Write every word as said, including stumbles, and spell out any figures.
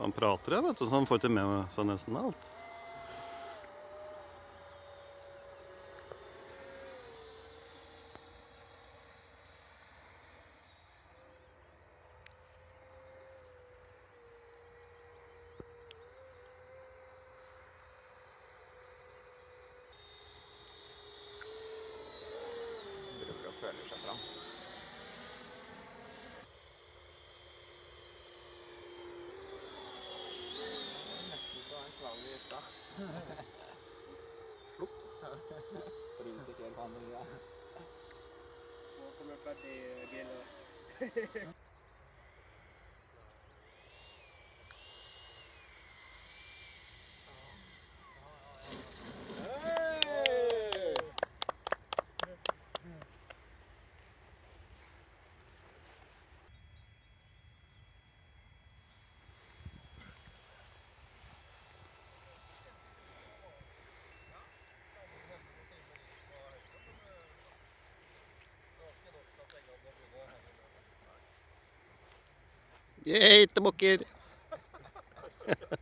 Han prater, jeg vet du, så han får ikke med seg nesten alt. Bruker å føle seg fram. Nesten så en slag i hytta. Flopp. Sprinter ikke helt på andre siden. Nå kommer jeg ferdig bilen. Geitebukker!